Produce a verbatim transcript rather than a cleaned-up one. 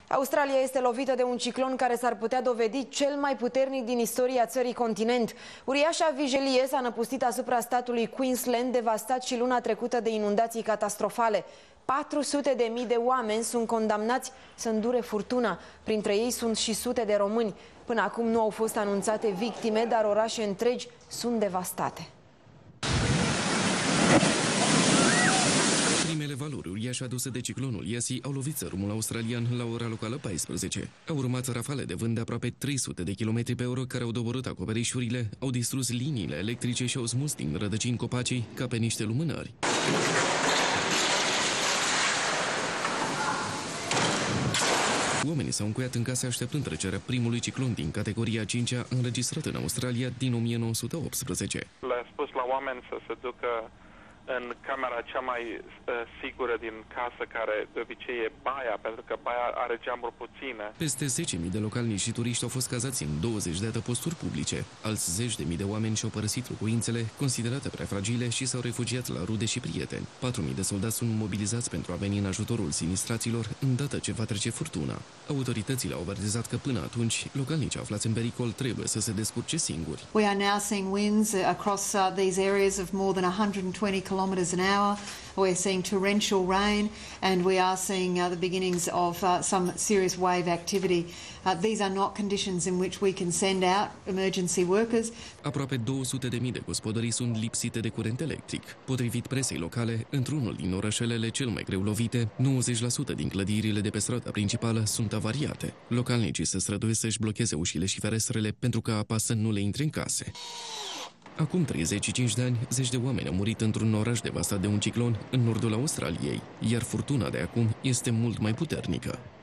Australia este lovită de un ciclon care s-ar putea dovedi cel mai puternic din istoria țării continent. Uriașa vijelie s-a năpustit asupra statului Queensland, devastat și luna trecută de inundații catastrofale. patru sute de mii de oameni sunt condamnați să îndure furtuna. Printre ei sunt și sute de români. Până acum nu au fost anunțate victime, dar orașe întregi sunt devastate. Primele valori uriașe aduse de ciclonul Yasi au lovit țărmul australian la ora locală paisprezece. Au urmat rafale de vânt de aproape trei sute de kilometri pe oră care au doborât acoperișurile, au distrus liniile electrice și au smuls din rădăcini copacii ca pe niște lumânări. Oamenii s-au încuiat în case așteptând trecerea primului ciclon din categoria a cincea înregistrat în Australia din o mie nouă sute optsprezece. Le-a spus la oameni să se ducă în camera cea mai uh, sigură din casă, care de obicei e baia, pentru că baia are geamuri puține. Peste zece mii de localnici și turiști au fost cazați în douăzeci de adăposturi publice. Alți zeci de mii de oameni și-au părăsit locuințele, considerate prea fragile, și s-au refugiat la rude și prieteni. patru mii de soldați sunt mobilizați pentru a veni în ajutorul sinistraților îndată ce va trece furtuna. Autoritățile au avertizat că până atunci localnicii aflați în pericol trebuie să se descurce singuri. We are now seeing winds across uh, these areas of more than one hundred twenty kilometres an hour. We're seeing torrential rain, and we are seeing uh, the beginnings of uh, some serious wave activity. Uh, these are not conditions in which we can send out emergency workers. Aproape două sute de mii de gospodării sunt lipsite de curent electric. Potrivit presei locale, într-unul din orașelele cel mai greu lovite, nouăzeci la sută din clădirile de pe strada principală sunt avariate. Localnicii se străduiesc să-și blocheze ușile și ferestrele pentru ca apa să nu le intre în case. Acum treizeci și cinci de ani, zeci de oameni au murit într-un oraș devastat de un ciclon în nordul Australiei, iar furtuna de acum este mult mai puternică.